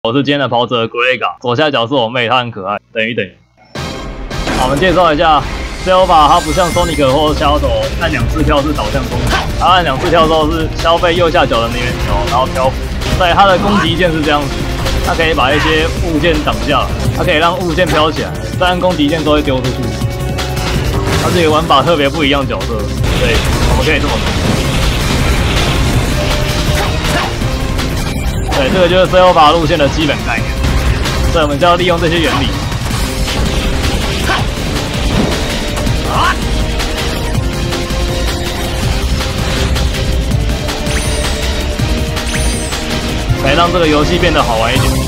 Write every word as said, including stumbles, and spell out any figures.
我是今天的跑者 Grega， 左下角是我妹，她很可爱。等于等于，好，我们介绍一下 Silva， 它不像 Sonic 或 Shadow 按两次跳是导向攻击，它按两次跳之后是消费右下角的能源球，然后漂浮。在它的攻击键是这样子，它可以把一些物件挡下，它可以让物件飘起来，再按攻击键都会丢出去。它这个玩法特别不一样角色，对，我们可以这么说。 对，这个就是 Silva 路线的基本概念，所以我们就要利用这些原理。来让这个游戏变得好玩一点。